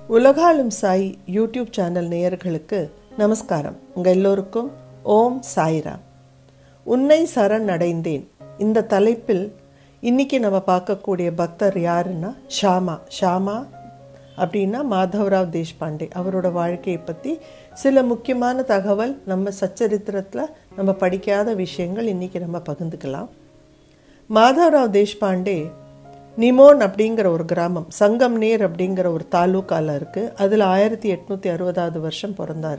உலகாலும் Sai YouTube channel நேயர்களுக்கு நமஸ்காரம். உங்கள் எல்லோருக்கும் ஓம் சாய்ராம். உன்னை சரண் அடைந்தேன். இந்த தலைப்பில் இன்னைக்கு நம்ம பார்க்கக்கூடிய பக்தர் யாருன்னா ஷாமா அப்படின்னா மாதவராவ் தேஷ்பாண்டே. அவரோட வாழ்க்கையை பற்றி சில முக்கியமான தகவல் நம்ம சச்சரித்திரத்தில் நம்ம படிக்காத விஷயங்கள் இன்றைக்கி நம்ம பகிர்ந்துக்கலாம். மாதவராவ் தேஷ்பாண்டே நிமோன் அப்படிங்கிற ஒரு கிராமம், சங்கம்நேர் அப்படிங்கிற ஒரு தாலுக்காவில் இருக்குது. அதில் 1860 வருஷம் பிறந்தார்.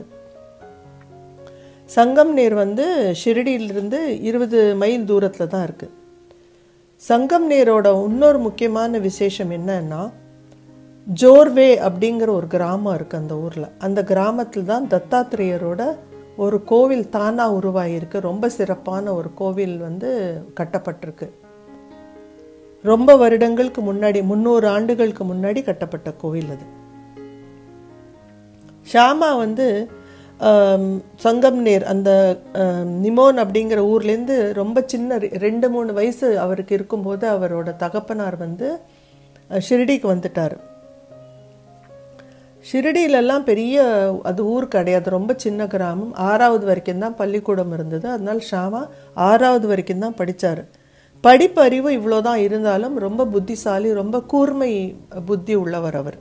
சங்கம்நேர் ஷிரடியிலிருந்து 20 மைல் தூரத்தில் தான் இருக்குது. சங்கம்நேரோட இன்னொரு முக்கியமான விசேஷம் என்னன்னா, ஜோர்வே அப்படிங்கிற ஒரு கிராமம் இருக்குது அந்த ஊரில். அந்த கிராமத்தில் தான் தத்தாத்திரேயரோட ஒரு கோவில் தானாக உருவாகியிருக்கு. ரொம்ப சிறப்பான ஒரு கோவில் கட்டப்பட்டிருக்கு. ரொம்ப வருடங்களுக்கு முன்னாடி, 300 ஆண்டுகளுக்கு முன்னாடி கட்டப்பட்ட கோவில் அது. ஷாமா சங்கம்நேர் அந்த நிமோன் அப்படிங்கிற ஊர்லேருந்து ரொம்ப சின்ன 2-3 வயசு அவருக்கு இருக்கும்போது அவரோட தகப்பனார் ஷிரடிக்கு வந்துட்டார். ஷிரடியிலெல்லாம் பெரிய அது ஊர் கிடையாது, ரொம்ப சின்ன கிராமம். 6வது வரைக்கும் தான் பள்ளிக்கூடம் இருந்தது. அதனால ஷாமா 6வது வரைக்கும் தான் படித்தார். படிப்பறிவு இவ்வளோதான் இருந்தாலும் ரொம்ப புத்திசாலி, ரொம்ப கூர்மை புத்தி உள்ளவர் அவர்.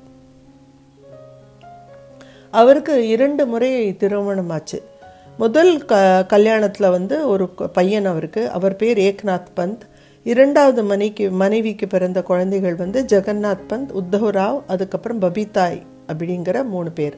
அவருக்கு 2 முறை திருமணம் ஆச்சு. முதல் கல்யாணத்தில் ஒரு பையன் அவருக்கு, அவர் பேர் ஏக்நாத் பந்த். 2வது மனைவிக்கு பிறந்த குழந்தைகள் ஜெகநாத் பந்த், உத்தவ்ராவ், அதுக்கப்புறம் பபிதாய் அப்படிங்கிற 3 பேர்.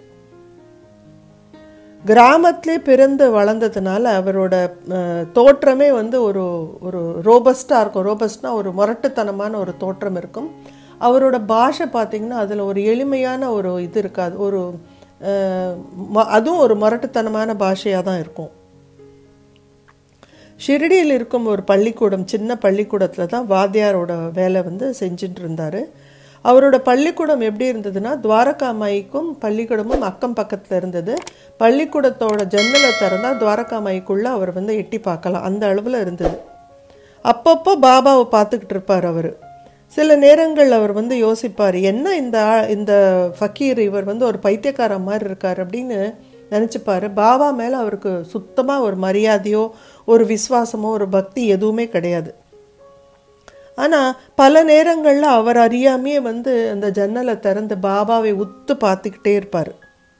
கிராமத்திலே பிறந்து வளர்ந்ததுனால அவரோட தோற்றமே ஒரு ஒரு ரோபஸ்டாக இருக்கும். ரோபஸ்ட்னா ஒரு முரட்டுத்தனமான ஒரு தோற்றம் இருக்கும். அவரோட பாஷை பார்த்திங்கன்னா அதில் ஒரு எளிமையான ஒரு இது இருக்காது. அதுவும் ஒரு முரட்டுத்தனமான பாஷையாக தான் இருக்கும். ஷிரடியில் இருக்கும் ஒரு பள்ளிக்கூடம், சின்ன பள்ளிக்கூடத்தில் தான் வாத்தியாரோட வேலை செஞ்சுட்டு இருந்தார். அவரோட பள்ளிக்கூடம் எப்படி இருந்ததுன்னா, துவாரகாமாய்க்கும் பள்ளிக்கூடமும் அக்கம் பக்கத்தில் இருந்தது. பள்ளிக்கூடத்தோட ஜன்னலை திறந்தால் துவாரகாமாய்க்குள்ளே அவர் எட்டி பார்க்கலாம், அந்த அளவில் இருந்தது. அப்பப்போ பாபாவை பார்த்துக்கிட்டு இருப்பார் அவர். சில நேரங்கள் அவர் யோசிப்பார், என்ன இந்த ஃபக்கீர் இவர் ஒரு பைத்தியக்கார மாதிரி இருக்கார் அப்படின்னு நினச்சிப்பார். பாபா மேலே அவருக்கு சுத்தமாக ஒரு மரியாதையோ ஒரு விசுவாசமோ ஒரு பக்தி எதுவுமே கிடையாது. ஆனால் பல நேரங்களில் அவர் அறியாமையே அந்த ஜன்னலை திறந்து பாபாவை உத்து பார்த்துக்கிட்டே இருப்பார்.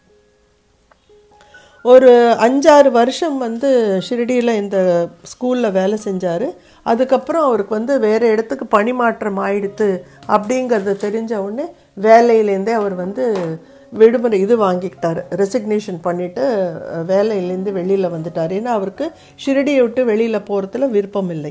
ஒரு 5-6 வருஷம் ஷிரடியில் இந்த ஸ்கூலில் வேலை செஞ்சார். அதுக்கப்புறம் அவருக்கு வேறு இடத்துக்கு பணிமாற்றம் ஆயிடுத்து அப்படிங்கிறது தெரிஞ்ச உடனே வேலையிலேருந்தே அவர் விடுமுறை வாங்கிக்கிட்டார். ரெசிக்னேஷன் பண்ணிவிட்டு வேலையிலேருந்து வெளியில் வந்துட்டார். ஏன்னா அவருக்கு ஷிரடியை விட்டு வெளியில் போகிறதுல விருப்பம் இல்லை.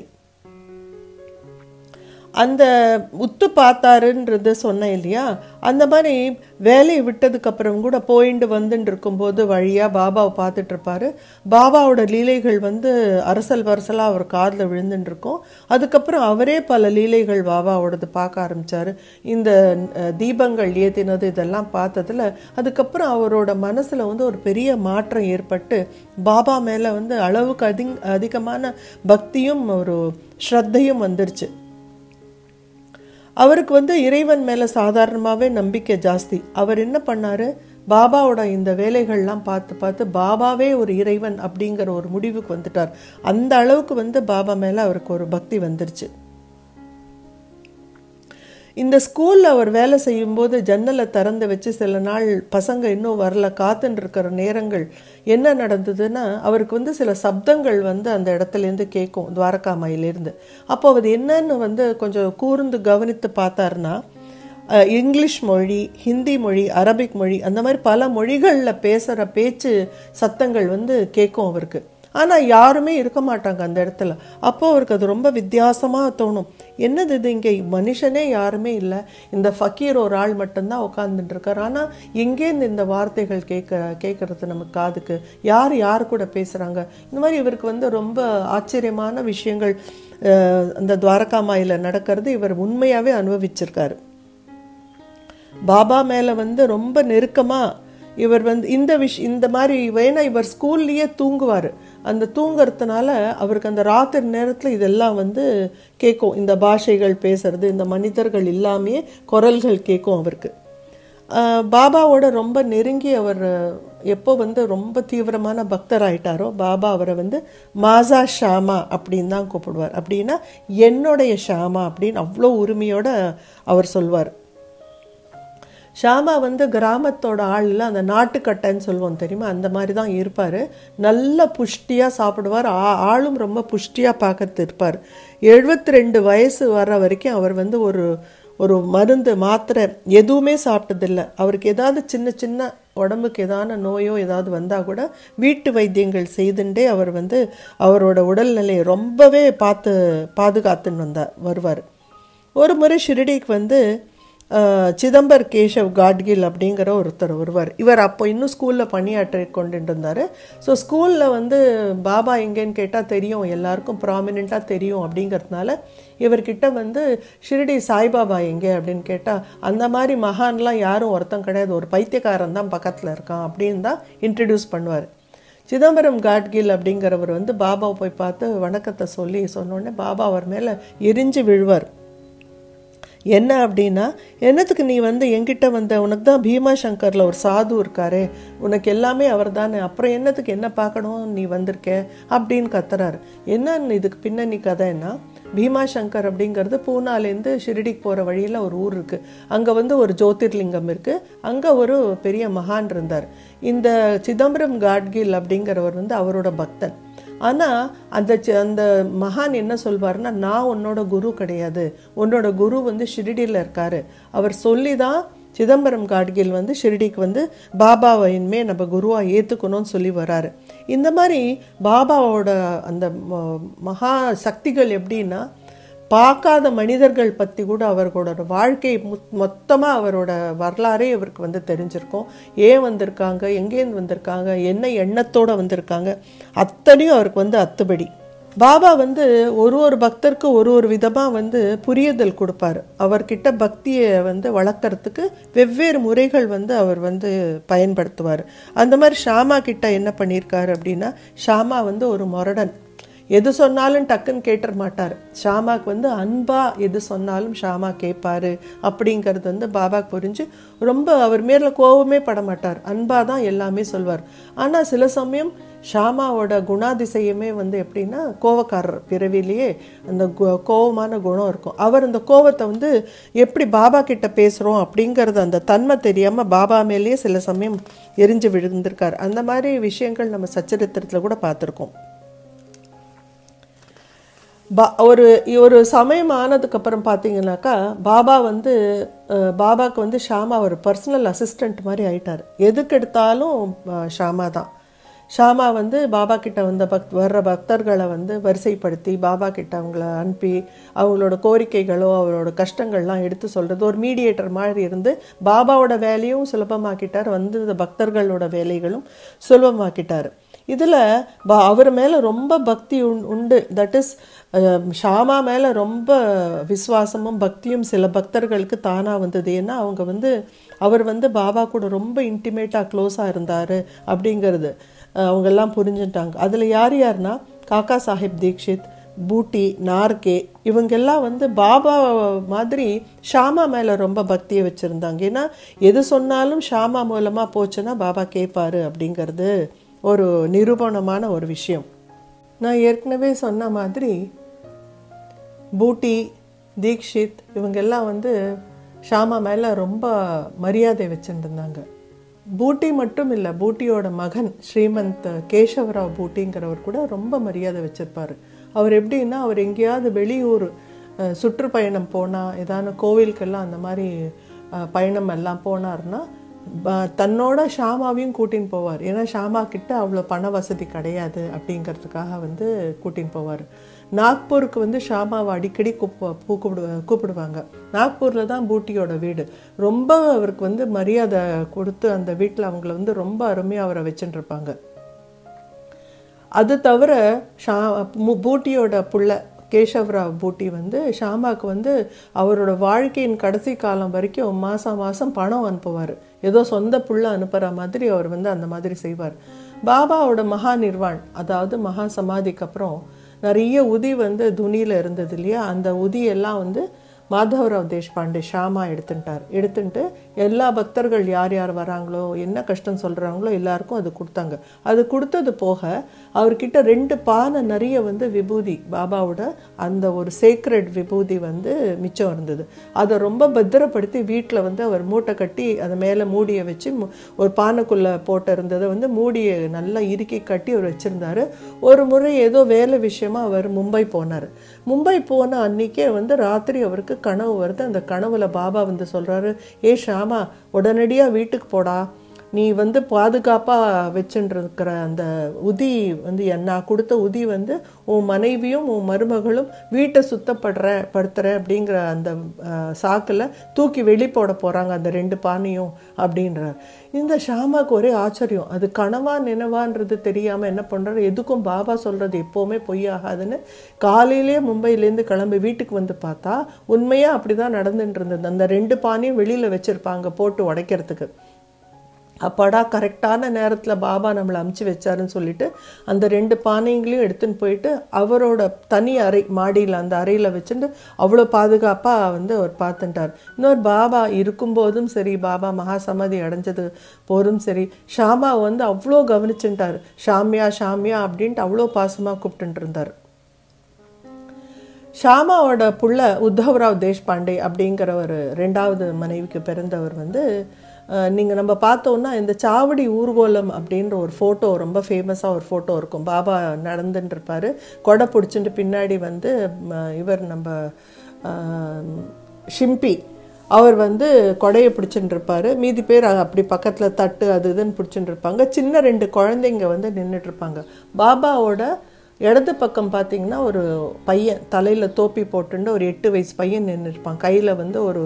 அந்த உத்து பார்த்தாருன்றது சொன்னேன் இல்லையா, அந்த மாதிரி வேலையை விட்டதுக்கப்புறம் கூட போயிட்டு வந்துட்டு இருக்கும்போது வழியாக பாபாவை பார்த்துட்ருப்பார். பாபாவோட லீலைகள் அரசலாக அவர் காதில் விழுந்துட்டு இருக்கும். அதுக்கப்புறம் அவரே பல லீலைகள் பாபாவோடது பார்க்க ஆரம்பித்தார். இந்த தீபங்கள் ஏற்றினது இதெல்லாம் பார்த்ததில் அதுக்கப்புறம் அவரோட மனசில் ஒரு பெரிய மாற்றம் ஏற்பட்டு பாபா மேலே அளவுக்கு அதிகமான பக்தியும் ஒரு ஸ்ரத்தையும் வந்துருச்சு. அவருக்கு இறைவன் மேலே சாதாரணமாகவே நம்பிக்கை ஜாஸ்தி. அவர் என்ன பண்ணார், பாபாவோட இந்த வேலைகள்லாம் பார்த்து பாபாவே ஒரு இறைவன் அப்படிங்கிற ஒரு முடிவுக்கு வந்துட்டார். அந்த அளவுக்கு பாபா மேலே அவருக்கு ஒரு பக்தி வந்துருச்சு. இந்த ஸ்கூலில் அவர் வேலை செய்யும்போது ஜன்னலை திறந்து வச்சு சில நாள் பசங்க இன்னும் வரல காத்துன்னு இருக்கிற நேரங்கள் என்ன நடந்ததுன்னா, அவருக்கு சில சப்தங்கள் அந்த இடத்துலேருந்து கேட்கும், துவாரகாமாயிலேருந்து. அப்போ அது என்னன்னு கொஞ்சம் கூர்ந்து கவனித்து பார்த்தாருன்னா, இங்கிலீஷ் மொழி, ஹிந்தி மொழி, அரபிக் மொழி, அந்த மாதிரி பல மொழிகளில் பேசுகிற பேச்சு சத்தங்கள் கேட்கும் அவருக்கு. ஆனால் யாருமே இருக்க மாட்டாங்க அந்த இடத்துல. அப்போது அவருக்கு அது ரொம்ப வித்தியாசமாக தோணும். என்னது இது, இங்கே மனுஷனே யாருமே இல்லை, இந்த ஃபக்கீர் ஒரு ஆள் மட்டும்தான் உட்காந்துட்டு இருக்கார். ஆனால் எங்கேருந்து இந்த வார்த்தைகள் கேட்குறது நமக்கு காதுக்கு, யார் கூட பேசுகிறாங்க. இந்த மாதிரி இவருக்கு ரொம்ப ஆச்சரியமான விஷயங்கள் அந்த துவாரகாமாயில் நடக்கிறது இவர் உண்மையாகவே அனுபவிச்சிருக்காரு. பாபா மேலே ரொம்ப நெருக்கமாக இவர் இந்த மாதிரி வேணா இவர் ஸ்கூல்லையே தூங்குவார். அந்த தூங்குறதுனால அவருக்கு அந்த ராத்திரி நேரத்தில் இதெல்லாம் கேட்கும். இந்த பாஷைகள் பேசுறது, இந்த மனிதர்கள் இல்லாமே குரல்கள் கேட்கும் அவருக்கு. பாபாவோட ரொம்ப நெருங்கி அவர் எப்போ வந்து ரொம்ப தீவிரமான பக்தர் ஆயிட்டாரோ பாபா அவரை வந்து மாசா ஷாமா அப்படின்னு தான் கூப்பிடுவார். அப்படின்னா என்னுடைய ஷாமா அப்படின்னு அவ்வளோ உரிமையோட அவர் சொல்வார். ஷாமா வந்து கிராமத்தோட ஆளில் அந்த நாட்டுக்கட்டைன்னு சொல்லுவோம் தெரியுமா, அந்த மாதிரி தான் இருப்பார். நல்ல புஷ்டியாக சாப்பிடுவார். ஆளும் ரொம்ப புஷ்டியாக பார்க்கறது இருப்பார். 72 வயசு வர்ற வரைக்கும் அவர் வந்து ஒரு மருந்து மாத்திரை எதுவுமே சாப்பிட்டதில்லை. அவருக்கு ஏதாவது சின்ன சின்ன உடம்புக்கு ஏதான நோயோ ஏதாவது வந்தால் கூட வீட்டு வைத்தியங்கள் செய்துட்டே அவர் வந்து அவரோட உடல்நிலையை ரொம்பவே பாதுகாத்துன்னு வருவார். ஒரு முறை ஷிரடிக்கு வந்து சிதம்பர் கேஷவ் காட்கில் அப்படிங்கிற ஒருத்தர் வருவார். இவர் அப்போ இன்னும் ஸ்கூலில் பணியாற்றி கொண்டு இருந்தார். ஸோ ஸ்கூலில் வந்து பாபா எங்கேன்னு கேட்டால் தெரியும், எல்லாருக்கும் ப்ராமினெண்ட்டாக தெரியும். அப்படிங்கிறதுனால இவர்கிட்ட வந்து ஷிரடி சாய்பாபா எங்கே அப்படின்னு கேட்டால் அந்த மாதிரி மகான்லாம் யாரும் ஒருத்தம் கிடையாது, ஒரு பைத்தியக்காரன் தான் பக்கத்தில் இருக்கான் அப்படின்னு தான் இன்ட்ரடியூஸ் பண்ணுவார். சிதம்பரம் காட்கில் அப்படிங்கிறவர் வந்து பாபாவை போய் பார்த்து வணக்கத்தை சொன்னோடனே பாபா அவர் மேலே எரிஞ்சு விழுவார். என்ன அப்படின்னா, என்னத்துக்கு நீ வந்து என்கிட்ட வந்த, உனக்கு தான் பீமா சங்கரில் ஒரு சாது இருக்காரே, உனக்கு எல்லாமே அவர் தானே, அப்புறம் என்னத்துக்கு என்ன பார்க்கணும் நீ வந்திருக்க அப்படின்னு கத்துறாரு. என்னன்னு இதுக்கு பின்னணி கதைன்னா, பீமா சங்கர் அப்படிங்கிறது பூனாலேருந்து ஷிரடிக்கு போகிற வழியில் ஒரு ஊர் இருக்குது. அங்கே வந்து ஒரு ஜோதிர்லிங்கம் இருக்குது. அங்கே ஒரு பெரிய மகான் இருந்தார். இந்த சிதம்பரம் காட்கில் அப்படிங்கிறவர் வந்து அவரோட பக்தன். ஆனால் அந்த மகான் என்ன சொல்வார்னா, நான் உன்னோட குரு கிடையாது, உன்னோட குரு வந்து ஷிரடியில் இருக்காரு. அவர் சொல்லி தான் சிதம்பரம் காட்கில் வந்து ஷிரடிக்கு வந்து பாபாவை இனிமே நம்ம குருவாக ஏற்றுக்கணும்னு சொல்லி வராரு. இந்த மாதிரி பாபாவோட அந்த மகா சக்திகள் எப்படின்னா, பார்க்காத மனிதர்கள் பற்றி கூட அவர்களோட வாழ்க்கை மொத்தமாக அவரோட வரலாறே இவருக்கு வந்து தெரிஞ்சிருக்கும். ஏன் வந்திருக்காங்க, எங்கேருந்து வந்திருக்காங்க, என்ன எண்ணத்தோடு வந்திருக்காங்க, அத்தனையும் அவருக்கு வந்து அத்துபடி. பாபா வந்து ஒரு பக்தருக்கு ஒரு விதமாக வந்து புரியுதல் கொடுப்பார். அவர்கிட்ட பக்தியை வந்து வளர்க்குறதுக்கு வெவ்வேறு முறைகள் வந்து அவர் வந்து பயன்படுத்துவார். அந்த மாதிரி ஷாமா கிட்ட என்ன பண்ணியிருக்காரு அப்படின்னா, ஷாமா வந்து ஒரு முரடன், எது சொன்னாலும் டக்குன்னு கேட்டுற மாட்டார். ஷாமாக்கு வந்து அன்பாக எது சொன்னாலும் ஷாமா கேட்பார் அப்படிங்கிறது வந்து பாபாக்கு புரிஞ்சு ரொம்ப அவர் மேலில் கோபமே பட மாட்டார், அன்பாக தான் எல்லாமே சொல்வார். ஆனால் சில சமயம் ஷாமாவோட குணாதிசயமே வந்து எப்படின்னா, கோவக்காரர் பிறவிலேயே அந்த கோபமான குணம் இருக்கும். அவர் அந்த கோவத்தை வந்து எப்படி பாபா கிட்ட பேசுகிறோம் அப்படிங்கிறது அந்த தன்மை தெரியாமல் பாபா மேலேயே சில சமயம் எரிஞ்சு விழுந்திருக்கார். அந்த மாதிரி விஷயங்கள் நம்ம சச்சரித்திரத்தில் கூட பார்த்துருக்கோம். ஒரு சமயம் ஆனதுக்கப்புறம் பார்த்தீங்கன்னாக்கா பாபாவுக்கு வந்து ஷாமா ஒரு பர்சனல் அசிஸ்டண்ட் மாதிரி ஆயிட்டார். எதுக்கு எடுத்தாலும் ஷாமா தான். ஷாமா வந்து பாபா கிட்ட வர்ற பக்தர்களை வந்து வரிசைப்படுத்தி பாபா கிட்ட அவங்கள அனுப்பி அவங்களோட கோரிக்கைகளோ அவரோட கஷ்டங்கள்லாம் எடுத்து சொல்கிறது, ஒரு மீடியேட்டர் மாதிரி இருந்து பாபாவோட வேலையும் சுலபமாக்கிட்டார், வந்து பக்தர்களோட வேலைகளும் சுலபமாக்கிட்டார். இதில் அவர் மேலே ரொம்ப பக்தி உண்டு. தட் இஸ் ஷாமா மேலே ரொம்ப விசுவாசமும் பக்தியும் சில பக்தர்களுக்கு தானாக வந்தது. ஏன்னா அவங்க வந்து அவர் வந்து பாபா கூட ரொம்ப இன்டிமேட்டாக க்ளோஸாக இருந்தார் அப்படிங்கிறது அவங்கெல்லாம் புரிஞ்சுட்டாங்க. அதில் யார்னா காக்கா சாஹிப் தீக்ஷித், பூட்டி, நார்கே, இவங்கெல்லாம் வந்து பாபா மாதிரி ஷாமா மேலே ரொம்ப பக்தியை வச்சுருந்தாங்க. ஏன்னா எது சொன்னாலும் ஷாமா மூலமாக போச்சுன்னா பாபா கேட்பாரு அப்படிங்கிறது ஒரு நிரூபணமான ஒரு விஷயம். நான் ஏற்கனவே சொன்ன மாதிரி பூட்டி, தீக்ஷித் இவங்கெல்லாம் வந்து ஷாமா மேலே ரொம்ப மரியாதை வச்சுருந்தாங்க. பூட்டி மட்டும் இல்லை, பூட்டியோட மகன் ஸ்ரீமந்த் கேசவராவ் பூட்டிங்கிறவர் கூட ரொம்ப மரியாதை வச்சுருப்பார். அவர் எப்படின்னா, அவர் எங்கேயாவது வெளியூர் சுற்றுப்பயணம் போனால், ஏதான கோவிலுக்கெல்லாம் அந்த மாதிரி பயணம் எல்லாம் போனார்னா தன்னோட ஷாமாவையும் கூட்டின்னு போவார். ஏன்னா ஷாமா கிட்ட அவ்வளோ பண வசதி கிடையாது அப்படிங்கிறதுக்காக வந்து கூட்டின்னு போவார். நாக்பூருக்கு வந்து ஷாமாவை அடிக்கடி கூப்பிடுவாங்க. நாக்பூரில் தான் பூட்டியோட வீடு. ரொம்ப அவருக்கு வந்து மரியாதை கொடுத்து அந்த வீட்டில் அவங்கள வந்து ரொம்ப அருமையாக அவரை வச்சுட்டுருப்பாங்க. அது தவிர பூட்டியோட புள்ள கேசவராவ் பூட்டி வந்து ஷாமாவுக்கு வந்து அவரோட வாழ்க்கையின் கடைசி காலம் வரைக்கும் மாதம் பணம் அனுப்புவார். ஏதோ சொந்த புள்ள அனுப்புகிற மாதிரி அவர் வந்து அந்த மாதிரி செய்வார். பாபாவோட மகா நிர்வாண், அதாவது மகா சமாதிக்கு அப்புறம் நிறைய உதி வந்து துணியில் இருந்தது இல்லையா, அந்த உதியெல்லாம் வந்து மாதவராவ் தேஷ்பாண்டே ஷாமா எடுத்துட்டு எல்லா பக்தர்கள் யார் யார் வராங்களோ என்ன கஷ்டம் சொல்கிறாங்களோ எல்லாருக்கும் அது கொடுத்தாங்க. அது கொடுத்தது போக அவர்கிட்ட 2 பானை நிறைய வந்து விபூதி, பாபாவோட அந்த ஒரு சேக்ரெட் விபூதி வந்து மிச்சம் இருந்தது. அதை ரொம்ப பத்திரப்படுத்தி வீட்டில் வந்து அவர் மூட்டை கட்டி அதை மேலே மூடியை வச்சு ஒரு பானைக்குள்ளே போட்டு இருந்ததை வந்து மூடியை நல்லா இறுக்கி கட்டி அவர் வச்சுருந்தாரு. ஒரு முறை ஏதோ வேலை விஷயமா அவர் மும்பை போனார். மும்பை போன அன்றைக்கே வந்து ராத்திரி அவருக்கு கனவு வருது. அந்த கனவுல பாபா வந்து சொல்கிறாரு, ஏ ஷாமா, உடனடியாக வீட்டுக்கு போடா, நீ வந்து பாதுகாப்பாக வச்சுருக்கிற அந்த உதி வந்து நான் கொடுத்த உதி வந்து உன் மனைவியும் உன் மருமகளும் வீட்டை படுத்துற அப்படிங்கிற அந்த சாக்கில் தூக்கி வெளி போட போகிறாங்க அந்த 2 பானையும் அப்படின்றார். இந்த ஷாமாவுக்கு ஒரே ஆச்சரியம். அது கனவா நினைவான்றது தெரியாமல் என்ன பண்ணுறாரு, எதுக்கும் பாபா சொல்கிறது எப்போவுமே பொய்யாகாதுன்னு காலையிலே மும்பையிலேருந்து கிளம்பி வீட்டுக்கு வந்து பார்த்தா உண்மையாக அப்படி தான் நடந்துட்டு இருந்தது. அந்த 2 பானையும் வெளியில் வச்சுருப்பாங்க போட்டு உடைக்கிறதுக்கு. அப்பாடா, கரெக்டான நேரத்தில் பாபா நம்மளை அமுச்சு வச்சாருன்னு சொல்லிட்டு அந்த 2 பானைங்களையும் எடுத்துன்னு போயிட்டு அவரோட தனி அறை, மாடியில் அந்த அறையில் வச்சுட்டு அவ்வளோ பாதுகாப்பாக வந்து அவர் பார்த்துட்டார். இன்னொரு பாபா இருக்கும்போதும் சரி, பாபா மகாசமாதி அடைஞ்சது போதும் சரி, ஷாமா வந்து அவ்வளோ கவனிச்சுட்டார். ஷாமியா ஷாமியா அப்படின்ட்டு அவ்வளோ பாசமாக கூப்பிட்டு இருந்தார். ஷாமாவோட புள்ள உத்தவ்ராவ் தேஷ்பாண்டே அப்படிங்கிற ஒரு 2வது மனைவிக்கு பிறந்தவர் வந்து நீங்கள் நம்ம பார்த்தோன்னா இந்த சாவடி ஊர்கோலம் அப்படின்ற ஒரு ஃபோட்டோ, ரொம்ப ஃபேமஸாக ஒரு ஃபோட்டோ இருக்கும். பாபா நடந்துட்டுருப்பார், கொடை பிடிச்சிட்டு பின்னாடி வந்து இவர் நம்ம ஷிம்பி அவர் வந்து கொடையை பிடிச்சிட்டு இருப்பார். மீதி பேர் அப்படி பக்கத்தில் தட்டு அது இதுன்னு பிடிச்சிட்டு இருப்பாங்க. சின்ன 2 குழந்தைங்க வந்து நின்றுட்டுருப்பாங்க. பாபாவோட இடது பக்கம் பார்த்திங்கன்னா ஒரு பையன் தலையில் தோப்பி போட்டுட்டு ஒரு 8 வயசு பையன் நின்றுருப்பான். கையில் வந்து ஒரு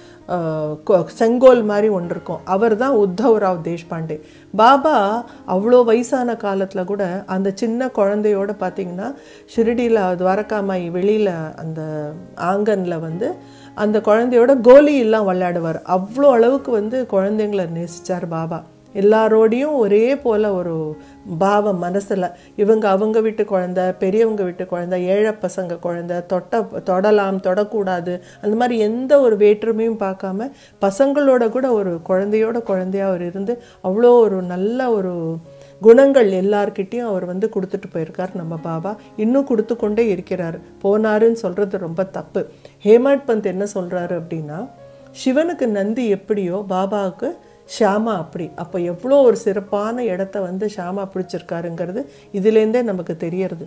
செங்கோல் மாதிரி ஒன்று இருக்கும். அவர் தான் உத்தவ்ராவ் தேஷ்பாண்டே. பாபா அவ்வளோ வயசான காலத்தில் கூட அந்த சின்ன குழந்தையோடு பார்த்திங்கன்னா ஷிரடியில் துவாரகாமாய் வெளியில் அந்த ஆங்கனில் வந்து அந்த குழந்தையோட கோலி எல்லாம் விளையாடுவார். அவ்வளோ அளவுக்கு வந்து குழந்தைங்களை நேசித்தார் பாபா. எல்லாரோடையும் ஒரே போல் ஒரு பாவம் மனசில். அவங்க வீட்டு குழந்தை, பெரியவங்க வீட்டு குழந்தை, ஏழை பசங்க குழந்தை, தொடலாம் தொடக்கூடாது அந்த மாதிரி எந்த ஒரு வேற்றுமையும் பார்க்காம பசங்களோட கூட ஒரு குழந்தையாக அவர் இருந்து அவ்வளோ ஒரு நல்ல ஒரு குணங்கள் எல்லார்கிட்டையும் அவர் வந்து கொடுத்துட்டு போயிருக்கார் நம்ம பாபா. இன்னும் கொடுத்து கொண்டே இருக்கிறார். போனாருன்னு சொல்கிறது ரொம்ப தப்பு. ஹேமாட் பந்த் என்ன சொல்கிறாரு அப்படின்னா, சிவனுக்கு நந்தி எப்படியோ பாபாவுக்கு ஷாமா அப்படி. அப்போ எவ்வளோ ஒரு சிறப்பான இடத்த வந்து ஷாமா பிடிச்சிருக்காருங்கிறது இதுலேருந்தே நமக்கு தெரியறது.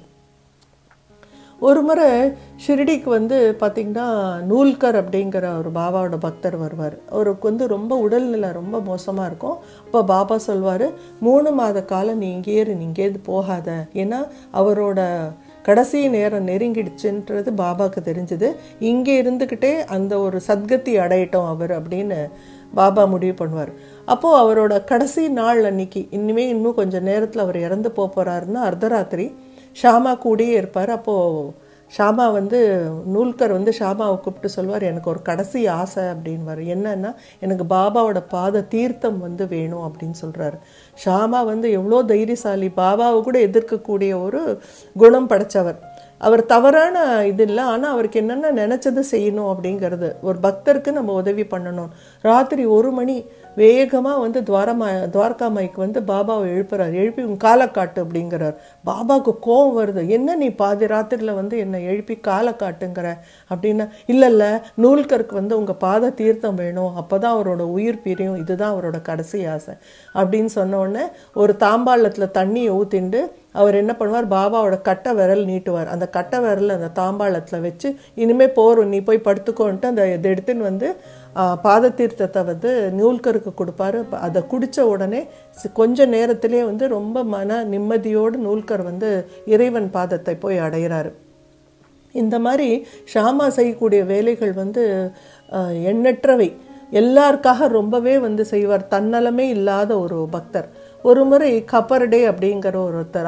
ஒரு முறை ஷிரடிக்கு வந்து பார்த்திங்கன்னா நூல்கர் அப்படிங்கிற ஒரு பாபாவோட பக்தர் வருவார். அவருக்கு வந்து ரொம்ப உடல்நிலை ரொம்ப மோசமாக இருக்கும். அப்போ பாபா சொல்வார், 3 மாத காலம் நீ இங்கேருந்து போகாத. ஏன்னா அவரோட கடைசி நேரம் நெருங்கிடுச்சுன்றது பாபாவுக்கு தெரிஞ்சது. இங்கே இருந்துக்கிட்டே அந்த ஒரு சத்கதி அடையட்டும் அவர் அப்படின்னு பாபா முடிவு பண்ணுவார். அப்போது அவரோட கடைசி நாள் அன்னைக்கு இன்னும் கொஞ்சம் நேரத்தில் அவர் இறந்து போகிறாருன்னா அர்த்தராத்திரி ஷாமா கூடயே இருப்பார். அப்போது ஷாமா வந்து நூல்கர் வந்து ஷாமாவை கூப்பிட்டு சொல்வார், எனக்கு ஒரு கடைசி ஆசை அப்படின்வார். என்னன்னா, எனக்கு பாபாவோட பாத தீர்த்தம் வந்து வேணும் அப்படின்னு சொல்கிறாரு. ஷாமா வந்து எவ்வளோ தைரியசாலி, பாபாவை கூட எதிர்க்கக்கூடிய ஒரு குணம் படைத்தவர். அவர் தவறான இது இல்லை, ஆனால் அவருக்கு என்னென்ன நினச்சது செய்யணும் அப்படிங்கிறது. ஒரு பக்தருக்கு நம்ம உதவி பண்ணணும். ராத்திரி 1 மணி வேகமாக வந்து துவாரகாமாய்க்கு வந்து பாபாவை எழுப்புறார். எழுப்பி உன் காலை காட்டு அப்படிங்கிறார். பாபாவுக்கு கோபம் வருது. என்ன நீ பாதி ராத்திரியில் வந்து என்னை எழுப்பி காலை காட்டுங்கிற அப்படின்னா, இல்லை நூல்கருக்கு வந்து உங்கள் பாத தீர்த்தம் வேணும், அப்போ தான் அவரோட உயிர் பிரியும், இதுதான் அவரோட கடைசி ஆசை அப்படின்னு சொன்னோடனே ஒரு தாம்பாளத்தில் தண்ணியை ஊற்றிண்டு அவர் என்ன பண்ணுவார், பாபாவோட கட்டை விரல் நீட்டுவார். அந்த கட்டை விரல் அந்த தாம்பாளத்தில் வச்சு இனிமேல் போகிறோம், நீ போய் படுத்துக்கோன்ட்டு அந்த இதை எடுத்துன்னு வந்து பாத தீர்த்தத்தை வந்து நூல்கருக்கு கொடுப்பாரு. அதை குடித்த உடனே கொஞ்ச நேரத்திலே வந்து ரொம்ப மன நிம்மதியோடு நூல்கர் வந்து இறைவன் பாதத்தை போய் அடைகிறாரு. இந்த மாதிரி ஷாமா செய்யக்கூடிய வேலைகள் வந்து எண்ணற்றவை. எல்லாருக்காக ரொம்பவே வந்து செய்வார். தன்னலமே இல்லாத ஒரு பக்தர். ஒரு முறை கப்பர்டே அப்படிங்கிற ஒருத்தர்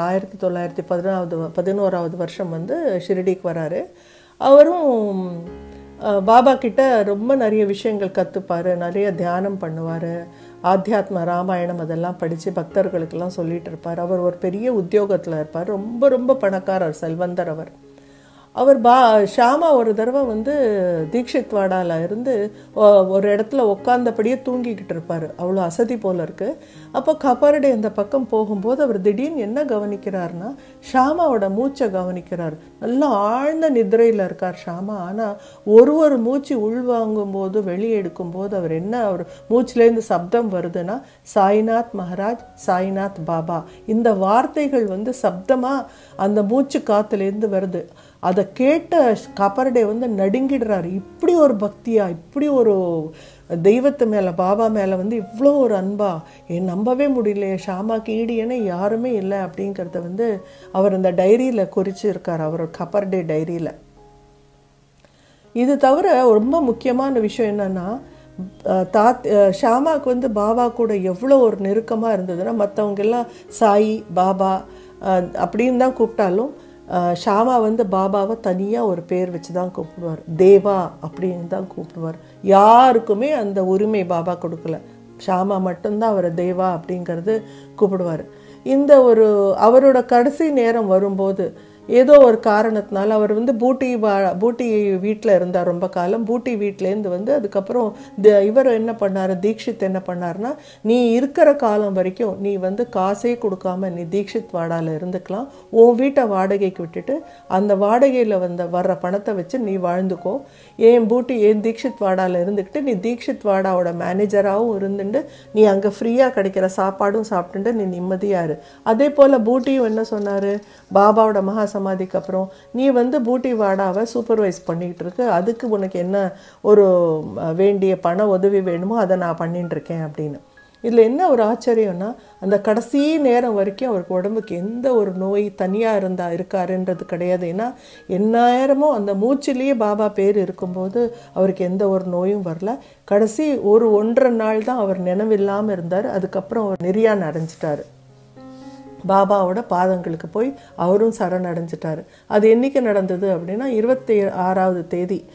1911வது வருஷம் வந்து ஷிரடிக்கு வராரு. அவரும் பாபா கிட்ட ரொம்ப நிறைய விஷயங்கள் கற்றுப்பார், நிறைய தியானம் பண்ணுவார், ஆத்தியாத்ம ராமாயணம் அதெல்லாம் படித்து பக்தர்களுக்கெல்லாம் சொல்லிகிட்டு இருப்பார். அவர் ஒரு பெரிய உத்தியோகத்தில் இருப்பார். ரொம்ப ரொம்ப பணக்காரர், செல்வந்தர் அவர். அவர் ஷாமா ஒரு தடவை வந்து தீக்ஷித் வாடால இருந்து ஒரு இடத்துல உட்காந்தபடியே தூங்கிக்கிட்டு இருப்பார், அவ்வளோ அசதி போல் இருக்குது. அப்போ கபர்டே அந்த பக்கம் போகும்போது அவர் திடீர்னு என்ன கவனிக்கிறார்னா ஷாமாவோட மூச்சை கவனிக்கிறார். நல்லா ஆழ்ந்த நிதிரையில் இருக்கார் ஷாமா. ஆனால் ஒரு மூச்சு உள்வாங்கும் போது வெளியே எடுக்கும்போது அவர் அவர் மூச்சிலேருந்து சப்தம் வருதுன்னா சாய்நாத் மகாராஜ், சாய்நாத் பாபா, இந்த வார்த்தைகள் வந்து சப்தமாக அந்த மூச்சு காத்துலேருந்து வருது. அதை கேட்ட கபர்டே வந்து நடுங்கிடுறாரு. இப்படி ஒரு பக்தியா, இப்படி ஒரு தெய்வத்து மேலே, பாபா மேலே வந்து இவ்வளோ ஒரு அன்பா, நம்பவே முடியலையே, ஷாமாக்கு ஈடியனே யாருமே இல்லை அப்படிங்கிறத வந்து அவர் அந்த டைரியில் குறிச்சிருக்கார், அவர் கபர்டே டைரியில். இது தவிர ரொம்ப முக்கியமான விஷயம் என்னன்னா, ஷாமாவுக்கு வந்து பாபா கூட எவ்வளோ ஒரு நெருக்கமாக இருந்ததுன்னா, மற்றவங்க எல்லாம் சாய் பாபா அப்படின்னு தான் கூப்பிட்டாலும் ஷாமா வந்து பாபாவை தனியாக ஒரு பேர் வச்சு தான் கூப்பிடுவார், தேவா அப்படின்னு தான் கூப்பிடுவார். யாருக்குமே அந்த உரிமை பாபா கொடுக்கல, ஷாமா மட்டும்தான் அவரை தேவா அப்படிங்கிறது கூப்பிடுவார். இந்த அவரோட கடைசி நேரம் வரும்போது ஏதோ ஒரு காரணத்தினால அவர் வந்து பூட்டி வீட்டில் இருந்தார் ரொம்ப காலம். பூட்டி வீட்டிலேருந்து வந்து அதுக்கப்புறம் இவர் என்ன பண்ணார், தீக்ஷித் என்ன பண்ணார்னா, நீ இருக்கிற காலம் வரைக்கும் நீ வந்து காசே கொடுக்காம நீ தீக்ஷித் வாடாவில் இருந்துக்கலாம், உன் வீட்டை வாடகைக்கு விட்டுட்டு அந்த வாடகையில் வர்ற பணத்தை வச்சு நீ வாழ்ந்துக்கோ, ஏன் தீக்ஷித் வாடாவில் இருந்துக்கிட்டு நீ தீக்ஷித் வாடாவோட மேனேஜராகவும் இருந்துட்டு நீ அங்கே ஃப்ரீயாக கிடைக்கிற சாப்பாடும் சாப்பிட்டுட்டு நீ நிம்மதியாக இரு. அதே போல் பூட்டியும் என்ன சொன்னார், பாபாவோட மகா சமாதிக்கு அப்புறம் நீ வந்து பூட்டி வாடாவை சூப்பர்வைஸ் பண்ணிக்கிட்டு இருக்கு, அதுக்கு உனக்கு என்ன ஒரு வேண்டிய பண உதவி வேணுமோ அதை நான் பண்ணிட்டு இருக்கேன் அப்படின்னு. இதில் என்ன ஒரு ஆச்சரியம்னா, அந்த கடைசி நேரம் வரைக்கும் அவருக்கு உடம்புக்கு எந்த ஒரு நோய் தனியாக இருக்காருன்றது கிடையாது. ஏன்னா எந்நேரமும் அந்த மூச்சிலேயே பாபா பேர் இருக்கும்போது அவருக்கு எந்த ஒரு நோயும் வரல. கடைசி 1.5 நாள் தான் அவர் நினைவில்லாமல் இருந்தார். அதுக்கப்புறம் அவர் நிர்யாணம் அடைஞ்சிட்டார், பாபாவோட பாதங்களுக்கு போய் அவரும் சரணடைஞ்சிட்டார். அது என்றைக்கு நடந்தது அப்படின்னா 26ஆம்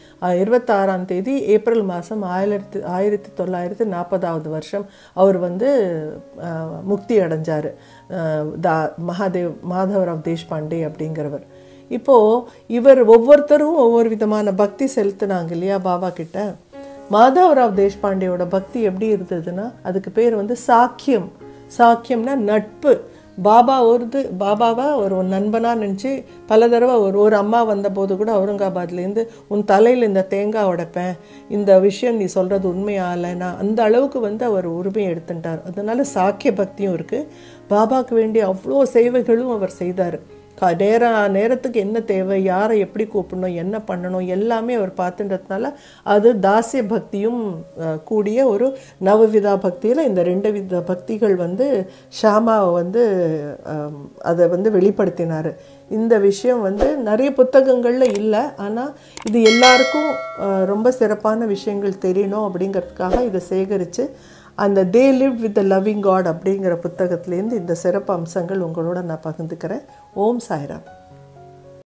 தேதி ஏப்ரல் மாதம் 1940 வருஷம் அவர் வந்து முக்தி அடைஞ்சார், மாதவராவ் தேஷ்பாண்டே அப்படிங்கிறவர். இப்போது இவர் ஒவ்வொருத்தரும் ஒவ்வொரு விதமான பக்தி செலுத்தினாங்க இல்லையா பாபா கிட்ட. மாதவராவ் தேஷ்பாண்டேயோட பக்தி எப்படி இருந்ததுன்னா, அதுக்கு பேர் வந்து சாக்கியம்னா நட்பு. பாபாவை ஒரு நண்பனாக நினச்சி பல தடவை ஒரு அம்மா வந்தபோது கூட அவுரங்காபாத்லேருந்து உன் தலையில் இந்த தேங்காய் உடைப்பேன், இந்த விஷயம் நீ சொல்கிறது உண்மையாகலைன்னா அந்த அளவுக்கு வந்து அவர் உரிமையை எடுத்துட்டார். அதனால சாக்கிய பக்தியும் இருக்குது. பாபாவுக்கு வேண்டிய அவ்வளோ சேவைகளும் அவர் செய்தார். நேரத்துக்கு என்ன தேவை, யாரை எப்படி கூப்பிடணும், என்ன பண்ணணும் எல்லாமே அவர் பார்த்துன்றதுனால அது தாசிய பக்தியும் கூடிய ஒரு நவவிதா பக்தியில் இந்த 2 வித பக்திகள் வந்து ஷாமாவை வந்து அதை வந்து வெளிப்படுத்தினார். இந்த விஷயம் வந்து நிறைய புத்தகங்களில் இல்லை, ஆனால் இது எல்லாருக்கும் ரொம்ப சிறப்பான விஷயங்கள் தெரியணும் அப்படிங்கிறதுக்காக இதை சேகரித்து அந்த they live with the loving God அப்படிங்கிற புத்தகத்துலேருந்து இந்த சிறப்பு அம்சங்கள் உங்களோட நான் பகிர்ந்துக்கிறேன். ஓம் சாய்ராம்.